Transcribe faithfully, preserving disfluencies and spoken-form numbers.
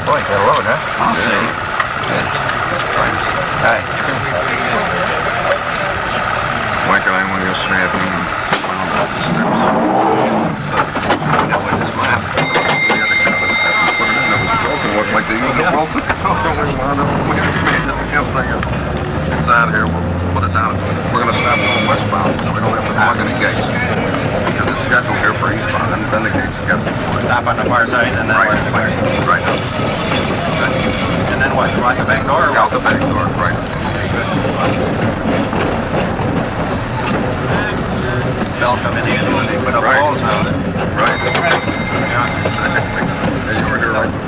Boy, got a load, huh? I'll see. Hi. Mike and I went yesterday afternoon and wound up the steps. Now, what is this map? We had to cut the steps and put it in. It was broken. Wasn't like they used it. Well, so we wound up. We made it. We kept thinking, it's out here. We'll put it down. We're going to stop going westbound so we don't have to plug any gates. Because it's scheduled here for eastbound, and then the gate's scheduled. Stop on the far side and then Right, where? right, right up. And then what? Go out the back door? Or Out the back door, right. Okay, good. They'll come in handy when they put up Right. walls on it. Right. Yeah. Hey, you were here, right?